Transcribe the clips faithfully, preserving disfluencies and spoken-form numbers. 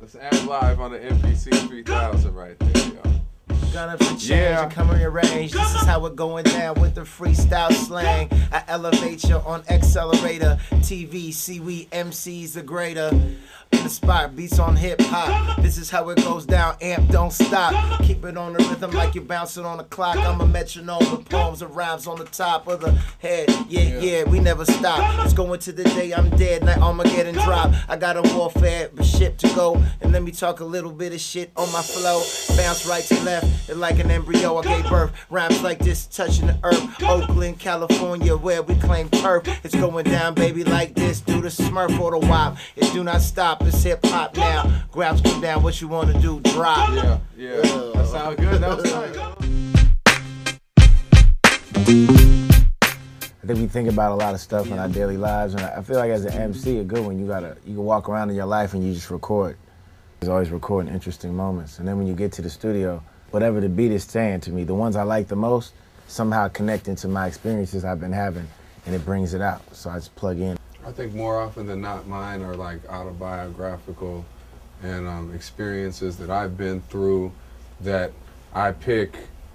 That's Amp Live on the M P C three thousand right there, yo. Gun up for change Yeah. and come rearrange. This is how it going down with the freestyle slang. I elevate you on accelerator. T V, see we M Cs are greater. In the spot, beats on hip hop. This is how it goes down. Amp don't stop. Keep it on the rhythm like you're bouncing on a clock. I'm a metronome with poems and rhymes on the top of the head. Yeah, yeah, yeah, we never stop. It's going to the day I'm dead. Night Armageddon drop. I got a warfare, but ship to go. And let me talk a little bit of shit on my flow. Bounce right to left, and like an embryo I gave birth. Rhymes like this touching the earth. Oakland, California, where we claim turf. It's going down, baby, like this. Do the Smurf or the W A P. It do not stop. It's hip hop now. Grouch, come down. What you wanna do? Drop. Yeah, yeah. That sounds good. That was nice. I think we think about a lot of stuff in our daily lives, and I feel like as an M C, a good one, you gotta you can walk around in your life and you just record. There's always recording interesting moments, and then when you get to the studio, whatever the beat is saying to me, the ones I like the most, somehow connect into my experiences I've been having, and it brings it out. So I just plug in. I think more often than not, mine are like autobiographical and um, experiences that I've been through that I pick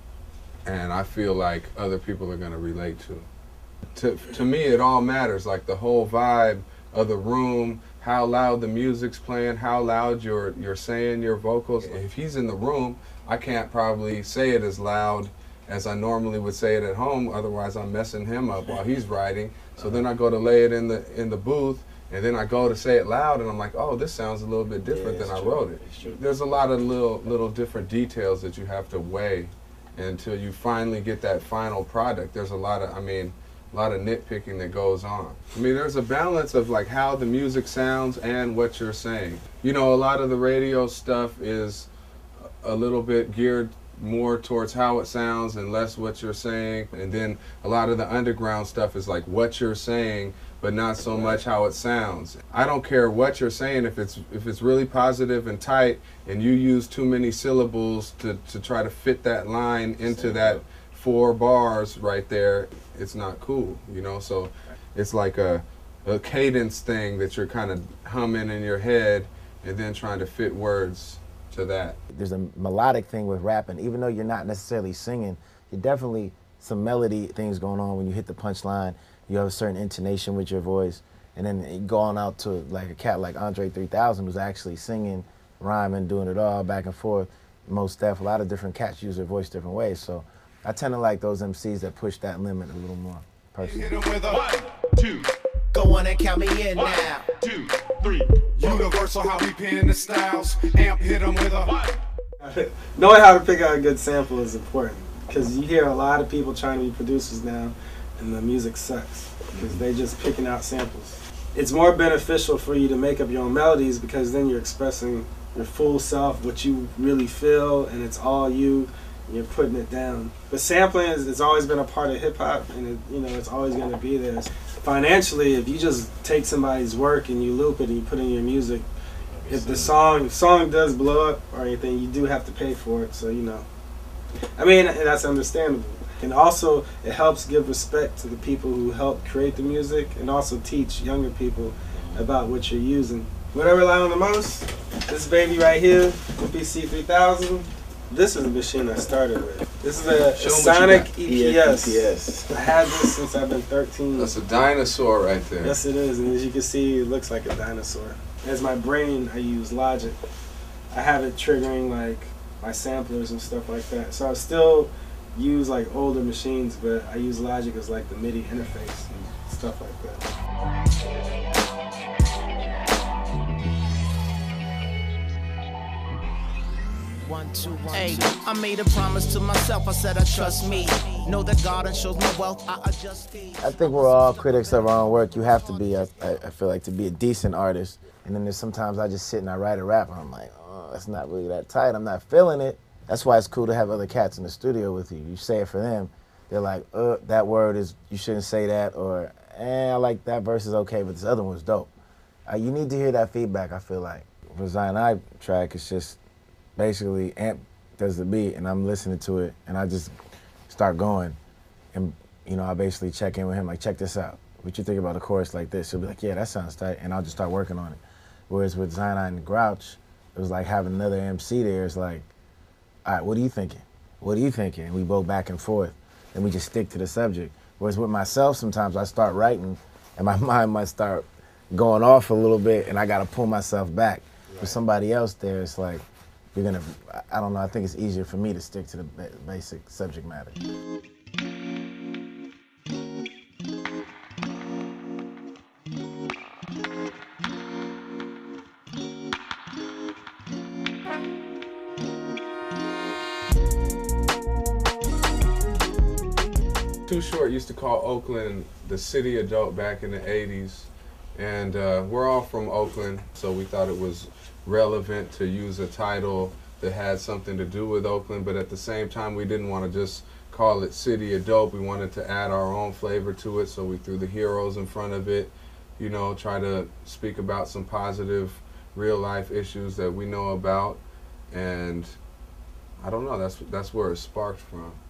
and I feel like other people are going to relate to. To. To me, it all matters, like the whole vibe of the room, how loud the music's playing, how loud you're, you're saying your vocals. If he's in the room, I can't probably say it as loud as I normally would say it at home, otherwise I'm messing him up while he's writing. So then I go to lay it in the in the booth, and then I go to say it loud, and I'm like, oh, this sounds a little bit different yeah, than I true. wrote it. There's a lot of little little different details that you have to weigh until you finally get that final product. There's a lot of, I mean, a lot of nitpicking that goes on. I mean, there's a balance of like how the music sounds and what you're saying. You know, a lot of the radio stuff is a little bit geared more towards how it sounds and less what you're saying, and then a lot of the underground stuff is like what you're saying but not so much how it sounds. I don't care what you're saying, if it's if it's really positive and tight and you use too many syllables to, to try to fit that line into that four bars right there, it's not cool, you know. So it's like a, a cadence thing that you're kind of humming in your head and then trying to fit words to that. There's a melodic thing with rapping. Even though you're not necessarily singing, you're definitely some melody things going on when you hit the punchline. You have a certain intonation with your voice, and then you go on out to like a cat like Andre three thousand who's actually singing, rhyming, doing it all back and forth. Most stuff, a lot of different cats use their voice different ways. So I tend to like those M Cs that push that limit a little more personally. Hit 'em with a one, two. Go on and count me in One, now. two, three. Universal how we pin the styles. Amp hit 'em with a one. Knowing how to pick out a good sample is important, because you hear a lot of people trying to be producers now and the music sucks because they just picking out samples. It's more beneficial for you to make up your own melodies, because then you're expressing your full self, what you really feel, and it's all you, and you're putting it down. But sampling is, it's always been a part of hip hop, and it, you know, it's always going to be there. Financially, if you just take somebody's work and you loop it and you put it in your music, if the song if song does blow up or anything, you do have to pay for it. So, you know, I mean, that's understandable. And also, it helps give respect to the people who helped create the music, and also teach younger people about what you're using. What I rely on the most, this baby right here, M P C three thousand. This is the machine I started with. This is a, a Sonic E P S. E P S. I had this since I've been thirteen. That's a dinosaur right there. Yes, it is, and as you can see, it looks like a dinosaur. As my brain, I use Logic. I have it triggering like my samplers and stuff like that. So I still use like older machines, but I use Logic as like the MIDI interface and stuff like that. One, two, one, hey, two. I made a promise to myself. I said I trust me. Know that God shows my wealth. I adjust. I think we're all critics of our own work. You have to be, I, I feel like, to be a decent artist. And then there's sometimes I just sit and I write a rap and I'm like, oh, that's not really that tight. I'm not feeling it. That's why it's cool to have other cats in the studio with you. You say it for them. They're like, uh, that word is, you shouldn't say that, or, eh, I like that verse is okay, but this other one's dope. Uh, you need to hear that feedback, I feel like. For Zion I track, it's just basically Amp does the beat and I'm listening to it and I just start going. And, you know, I basically check in with him, like, check this out. What you think about a chorus like this? He'll be like, yeah, that sounds tight, and I'll just start working on it. Whereas with Zion I and The Grouch, it was like having another M C there. It's like, all right, what are you thinking? What are you thinking? And we go back and forth, and we just stick to the subject. Whereas with myself, sometimes I start writing, and my mind might start going off a little bit, and I got to pull myself back. Right. For somebody else there, it's like, you're gonna, I don't know, I think it's easier for me to stick to the basic subject matter. Too Short used to call Oakland the city of dope back in the eighties, and uh, we're all from Oakland, so we thought it was relevant to use a title that had something to do with Oakland, but at the same time we didn't want to just call it City of Dope. We wanted to add our own flavor to it, so we threw the heroes in front of it, you know, try to speak about some positive real life issues that we know about, and I don't know, that's that's where it sparked from.